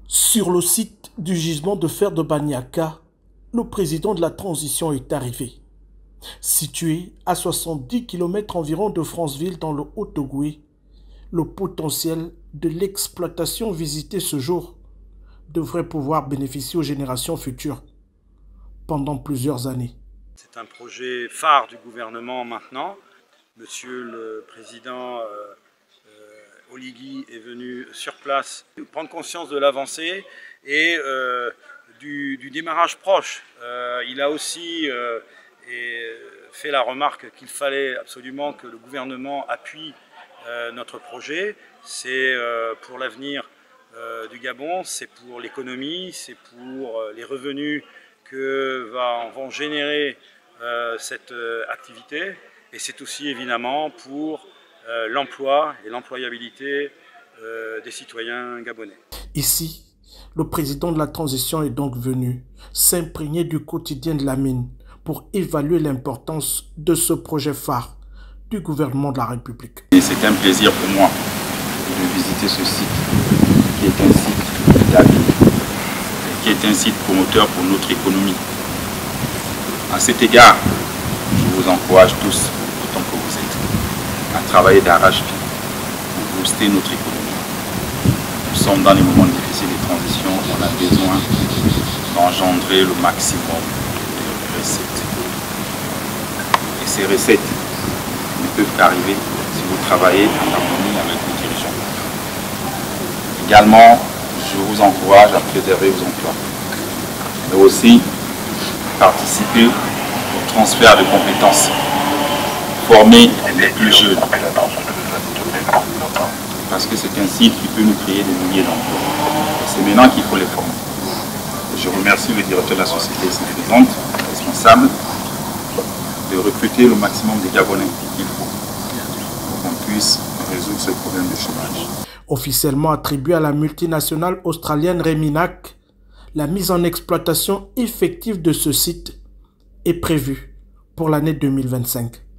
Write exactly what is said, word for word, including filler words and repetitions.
Sur le site du gisement de fer de Baniaka, le président de la transition est arrivé. Situé à soixante-dix kilomètres environ de Franceville dans le Haut-Ogooué, le potentiel de l'exploitation visitée ce jour devrait pouvoir bénéficier aux générations futures pendant plusieurs années. C'est un projet phare du gouvernement maintenant. Monsieur le Président euh, euh, Oligui est venu sur place prendre conscience de l'avancée et euh, du, du démarrage proche. Euh, il a aussi euh, et fait la remarque qu'il fallait absolument que le gouvernement appuie euh, notre projet. C'est euh, pour l'avenir euh, du Gabon, c'est pour l'économie, c'est pour euh, les revenus que va, vont générer euh, cette euh, activité. Et c'est aussi évidemment pour euh, l'emploi et l'employabilité euh, des citoyens gabonais. Ici, le président de la transition est donc venu s'imprégner du quotidien de la mine pour évaluer l'importance de ce projet phare du gouvernement de la République. C'est un plaisir pour moi de visiter ce site qui est un site d'avenir, qui est un site promoteur pour notre économie. À cet égard, je vous encourage tous, autant que vous êtes, à travailler d'arrache-pied pour booster notre économie. Nous sommes dans les moments difficiles de transition, on a besoin d'engendrer le maximum de recettes. Et ces recettes ne peuvent qu'arriver si vous travaillez en harmonie avec vos dirigeants. Également, je vous encourage à préserver vos emplois, mais aussi participer au transfert de compétences, former les plus jeunes, parce que c'est un site qui peut nous créer des milliers d'emplois. C'est maintenant qu'il faut les former. Je remercie le directeur de la société ici présente, responsable, de recruter le maximum de Gabonais qu'il faut pour qu'on puisse résoudre ce problème de chômage. Officiellement attribué à la multinationale australienne Reminac, la mise en exploitation effective de ce site est prévue pour l'année deux mille vingt-cinq.